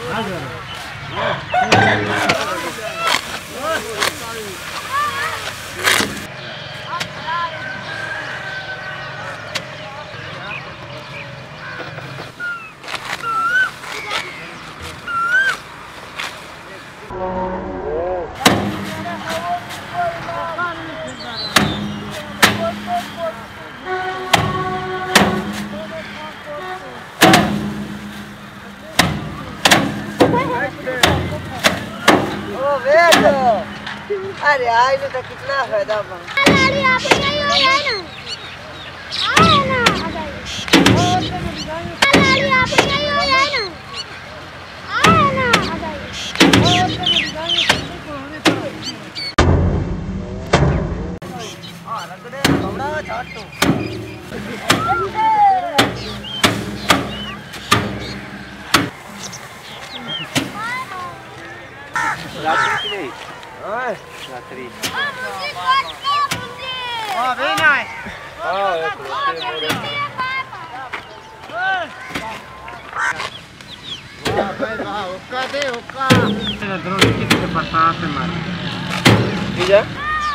अरे आई तो कितना फायदा बा। अरे आप नहीं हो है ना। आए ना आ जाइए। अरे आप नहीं हो है ना। आए ना आ जाइए। हां रगड़े बड़ा झाट तो रात्रि की नहीं हां रात्रि हां वेरी नाइस हां ओका दे ओका इधर कितने बरसात से मार ठीक है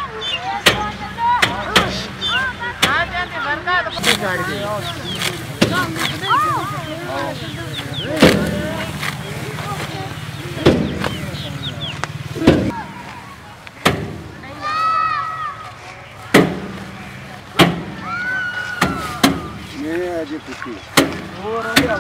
आ जाते बरका तो गाड़ी दे ये पुष्टि और आ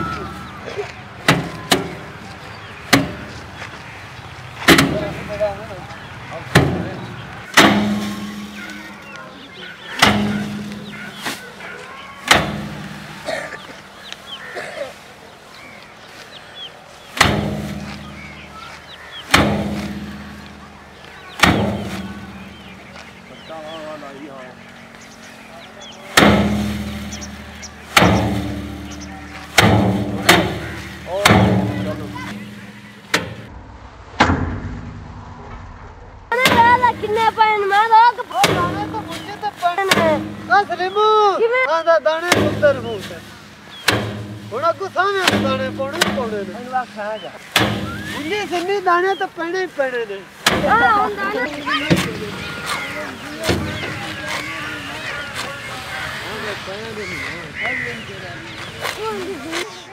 किन्ने पैन मारो दाने तो मुझे तो पैन असलिमू आंदा दाने उधर मुंह हुन गुस्सा में दाने पौने ने अनवा खा जा मुझे सन्नी दाने तो पैने ही पैने ने हां उन दाने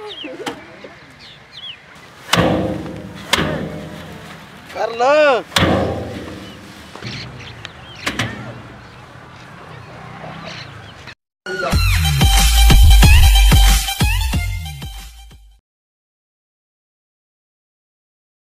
कर लो